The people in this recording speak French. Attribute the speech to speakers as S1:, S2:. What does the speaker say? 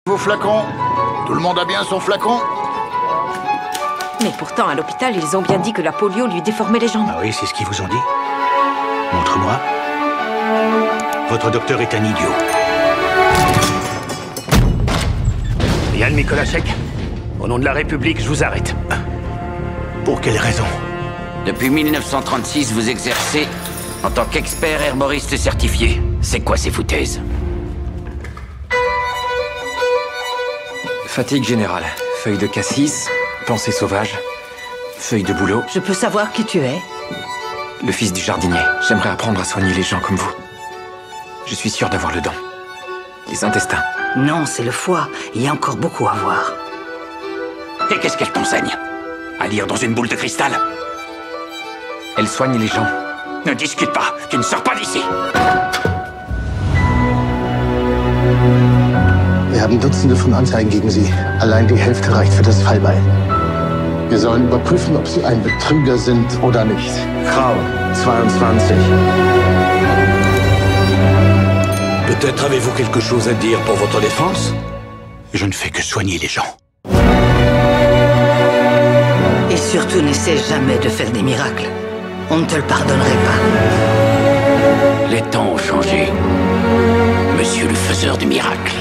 S1: Vos flacons? Tout le monde a bien son flacon?
S2: Mais pourtant, à l'hôpital, ils ont bien dit que la polio lui déformait les jambes.
S3: Ah oui, c'est ce qu'ils vous ont dit? Montre-moi. Votre docteur est un idiot.
S4: Yann Mikolasek, au nom de la République, je vous arrête.
S3: Pour quelle raison?
S5: Depuis 1936, vous exercez en tant qu'expert herboriste certifié. C'est quoi ces foutaises?
S6: Fatigue générale, feuille de cassis, pensée sauvage, feuille de bouleau.
S7: Je peux savoir qui tu es?
S6: Le fils du jardinier. J'aimerais apprendre à soigner les gens comme vous. Je suis sûr d'avoir le don. Les intestins.
S7: Non, c'est le foie. Il y a encore beaucoup à voir.
S5: Et qu'est-ce qu'elle t'enseigne? À lire dans une boule de cristal?
S6: Elle soigne les gens.
S5: Ne discute pas, tu ne sors pas d'ici.
S8: Wir haben Dutzende von Anzeigen gegen Sie. Allein die Hälfte reicht für das Fallbeil. Wir sollen überprüfen, ob Sie ein Betrüger sind oder nicht.
S4: Frau, 22.
S3: Peut-être avez-vous quelque chose à dire pour votre défense? Je ne fais que soigner les gens.
S7: Et surtout, n'essaie jamais de faire des miracles. On ne te le pardonnerait pas.
S5: Les temps ont changé. Monsieur le faiseur de miracles.